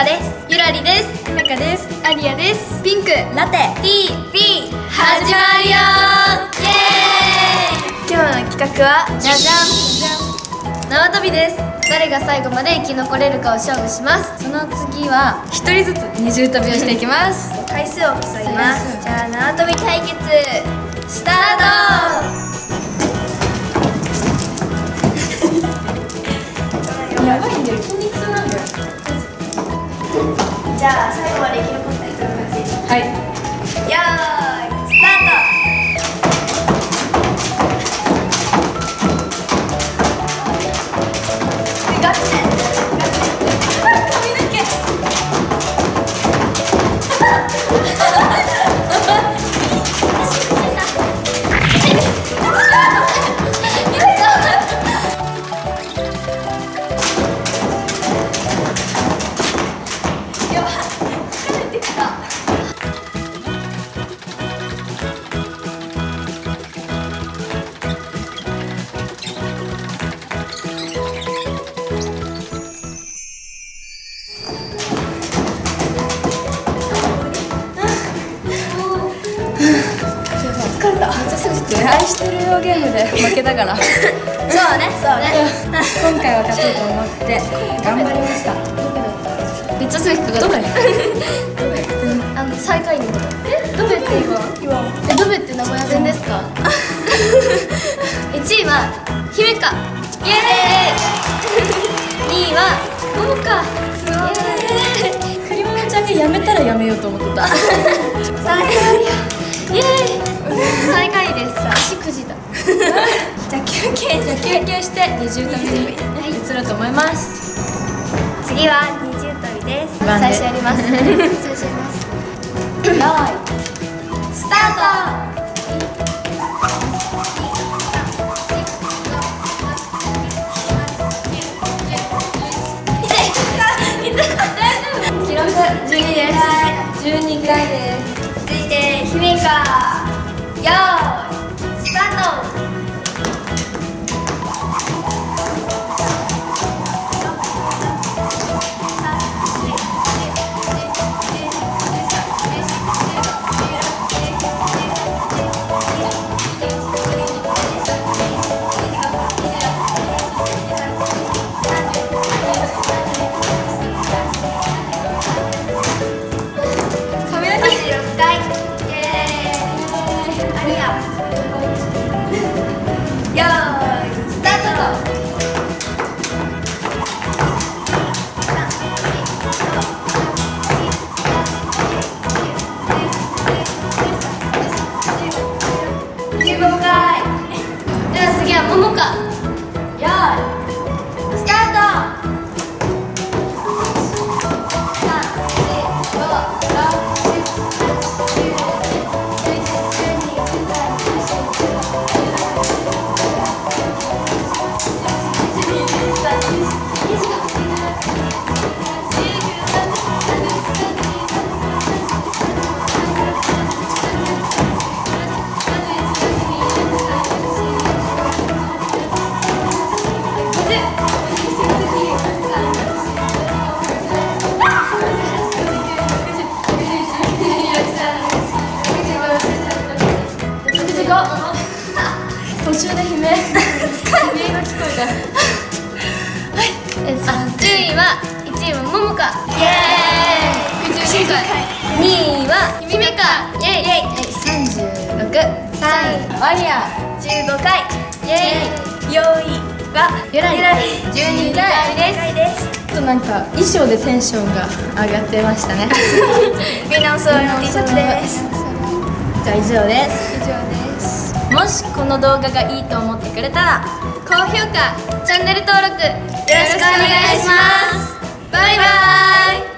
かです。ゆらりです。 ゆめかです。 ありやです。 ピンクラテ TP 始まるよー。イエーイ。今日の企画はじゃじゃん、縄跳びです。誰が最後まで生き残れるかを勝負します。 その次は一人ずつ二重跳びをしていきます回数を競います。じゃあ縄跳び対決スタート。 やばいんだよ、筋肉痛なんだよ。 じゃあ最後まで生き残った人の勝ち。 はい、 よーいスタート。ガチで髪の毛愛してるよゲームで負けたからそうね。 今回は勝とうと思って頑張りました。 めっちゃすぐ引っかかった。最下位に戻る。ドベってドベって名古屋弁ですか1位は姫香、イエーイ2位は桃香、 クリママちゃんがやめたらやめようと思ってた最下位、イエーイ最下位です。足くじだじゃあ休憩して二重跳びに移ろうと思います。 次は二重跳びです。 番で最初やりますよーいスタート。記録12です。12回です。続いて姫香、よーいスタート。次は桃香、よーいスタート。 途中で悲鳴が聞こえた 10位は1位は桃香、イエーイ92回、2位は姫香、イエーイ36、3位マリア 15回、イエーイ4位はゆらり12回です。 ちょっとなんか衣装でテンションが上がってましたねみんなお揃いの T シャツです。 じゃあ以上です。 もしこの動画がいいと思ってくれたら高評価、チャンネル登録よろしくお願いします。バイバーイ。